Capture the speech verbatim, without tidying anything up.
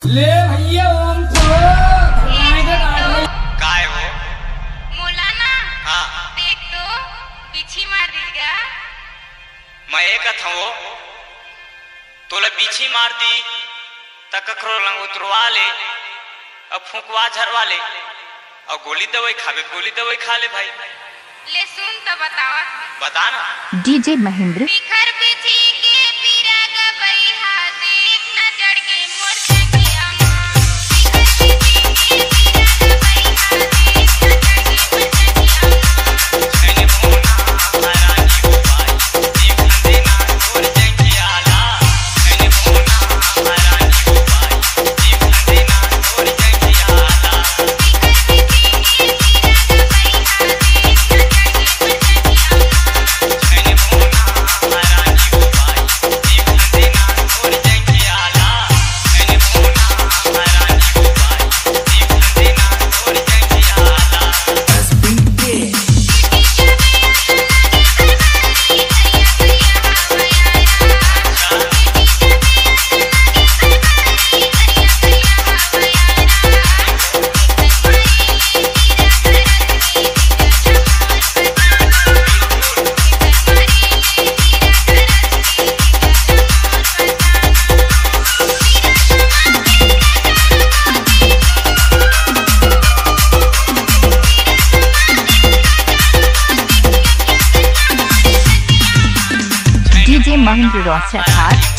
ले भैया ओम तो काय हो मौलाना हाँ देख तो बिछी मार दी क्या मैं एक था वो तोला बिछी मार दी तकरो लंग उतरवा ले अब फूकवा झरवा ले और गोली दवाई खावे गोली दवाई खा ले भाई। ले सुन तो बतावा बता ना। डीजे महेंद्र बिखर बिछी के पीरा गबई हा देख न जड़ के मोर जंगिया मां बिखर बिछी के पीरा गबई हा देख न जड़ के मोर जंगिया मां मैंने मोना हरानी हो भाई देख देना मोर जंगिया ला मैंने मोना हरानी हो भाई देख देना मोर जंगिया ला बिखर बिछी के पीरा गबई हा देख न जड़ के मोर जंगिया मां मैंने मोना हरानी हो भाई देख देना मोर जंगिया ला मैंने मोना हरानी हो भाई देख देना मोर जंगिया ला। डीजे महेंद्र रोचक